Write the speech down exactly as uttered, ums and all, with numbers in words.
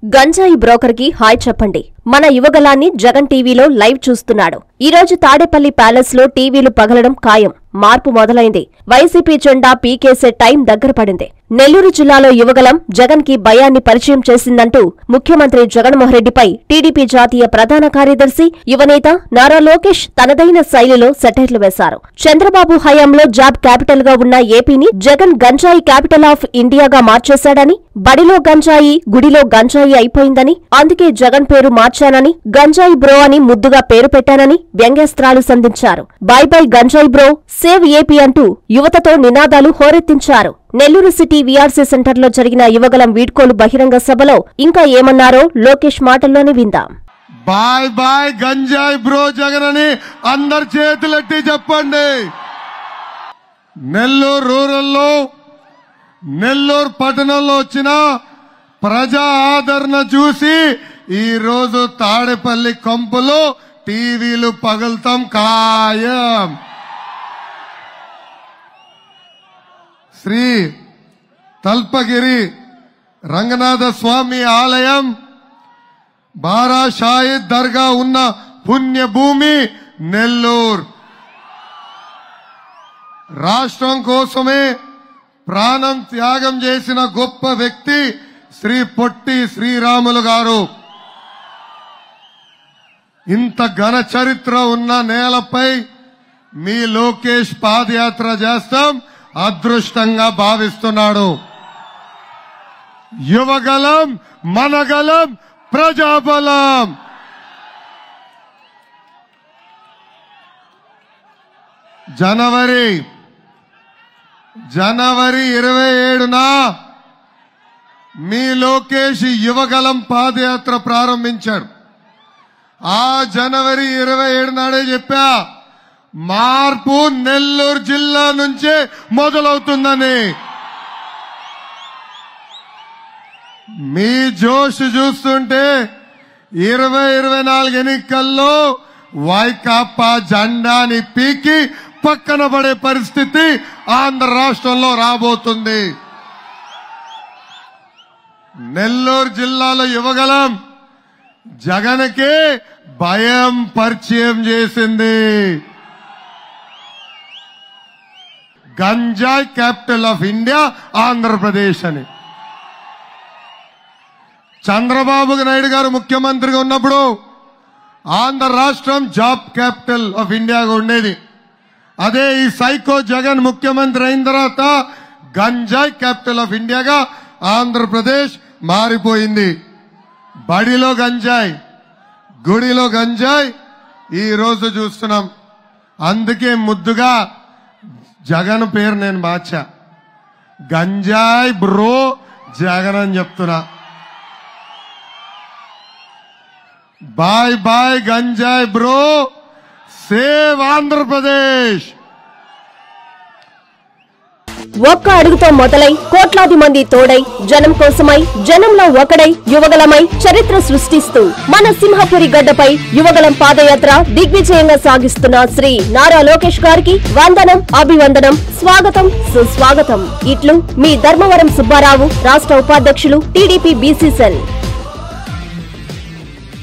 గంజాయి బ్రోకర్ కి హాయ్ చెప్పండి. మన యువగలాన్ని జగన్ టీవీలో లైవ్ చూస్తున్నాడు. ఈ రోజు తాడేపల్లి ప్యాలెస్ లో టీవీలు పగలడం ఖాయం. మార్పు మొదలైంది. వైసీపీ జెండా పీకేసే టైం దగ్గర పడింది. నెల్లూరు జిల్లాలో యువగలం జగన్ కి భయాన్ని పరిచయం చేసిందంటూ ముఖ్యమంత్రి జగన్మోహన్రెడ్డిపై టీడీపీ జాతీయ ప్రధాన కార్యదర్శి యువనేత నారా లోకేష్ తనదైన శైలిలో సెటైర్లు వేశారు. చంద్రబాబు హయాంలో జాబ్ క్యాపిటల్ గా ఉన్న ఏపీని జగన్ గంజాయి క్యాపిటల్ ఆఫ్ ఇండియాగా మార్చేశాడని, బడిలో గంజాయి గుడిలో గంజాయి అయిపోయిందని, అందుకే జగన్ పేరు మార్చానని, గంజాయి బ్రో అని ముద్దుగా పేరు పెట్టానని వ్యంగ్యాస్త్రాలు సంధించారు. బై బై గంజాయి బ్రో, సేవ్ ఏపీ అంటూ యువతతో నినాదాలు హోరెత్తించారు. నెల్లూరు సిటీ వీఆర్సీ సెంటర్లో జరిగిన యువగలం వీడ్కోలు బహిరంగ సభలో ఇంకా ఏమన్నారో లోకేష్ మాటల్లోనే విందాం. బాయ్ బాయ్ గంజాయి బ్రో జగన్ అని అందరి చేతులెట్టి చెప్పండి. నెల్లూరు రూరల్లో, నెల్లూరు పట్టణంలో వచ్చిన ప్రజా ఆదరణ చూసి ఈ రోజు తాడేపల్లి కంపులో టీవీలు పగులుతాం ఖాయం. శ్రీ తల్పగిరి రంగనాథ స్వామి ఆలయం, బారా షాహిద్ దర్గా ఉన్న పుణ్యభూమి నెల్లూరు. రాష్ట్రం కోసమే ప్రాణం త్యాగం చేసిన గొప్ప వ్యక్తి శ్రీ పొట్టి శ్రీరాములు గారు. ఇంత ఘన చరిత్ర ఉన్న నేలపై మీ లోకేష్ పాదయాత్ర చేస్తాం అదృష్టంగా భావిస్తున్నాడు. యువగలం, మనగలం, ప్రజాబలం. జనవరి జనవరి ఇరవై ఏడున మీ లోకేష్ యువగలం పాదయాత్ర ప్రారంభించాడు. ఆ జనవరి ఇరవై ఏడు నాడే చెప్పా, మార్పు నెల్లూరు జిల్లా నుంచే మొదలవుతుందని. మీ జోష్ చూస్తుంటే ఇరవై ఇరవై నాలుగు ఎన్నికల్లో వైకాపా జెండాని పీకి పక్కన పడే పరిస్థితి ఆంధ్ర రాష్ట్రంలో రాబోతుంది. నెల్లూరు జిల్లాలో యువగలం జగన్కే భయం పరిచయం చేసింది. గంజాయి క్యాపిటల్ ఆఫ్ ఇండియా ఆంధ్రప్రదేశ్ అని. చంద్రబాబు నాయుడు గారు ముఖ్యమంత్రిగా ఉన్నప్పుడు ఆంధ్ర రాష్ట్రం జాబ్ క్యాపిటల్ ఆఫ్ ఇండియాగా ఉండేది. అదే ఈ సైకో జగన్ ముఖ్యమంత్రి అయిన తర్వాత గంజాయి క్యాపిటల్ ఆఫ్ ఇండియాగా ఆంధ్రప్రదేశ్ మారిపోయింది. బడిలో గంజాయి, గుడిలో గంజాయి ఈ రోజు చూస్తున్నాం. అందుకే ముద్దుగా జగన్ పేరు నేను మార్చా. గంజాయి బ్రో జగన్ అని చెప్తున్నా. బాయ్ బాయ్ గంజాయి బ్రో, సేవ్ ఆంధ్రప్రదేశ్. ఒక్క అడుగుతో మొదలై కోట్లాది మంది తోడై జనం కోసమై జనంలో ఒకడై యువగలమై చరిత్ర సృష్టిస్తూ మన సింహపురి గడ్డపై యువగలం పాదయాత్ర దిగ్విజయంగా సాగిస్తున్న శ్రీ నారా లోకేష్ గారికి వందనం, అభివందనం, స్వాగతం, సుస్వాగతం. ఇట్లు మీ ధర్మవరం సుబ్బారావు, రాష్ట్ర ఉపాధ్యక్షులు టీడీపీ బీసీ సెల్.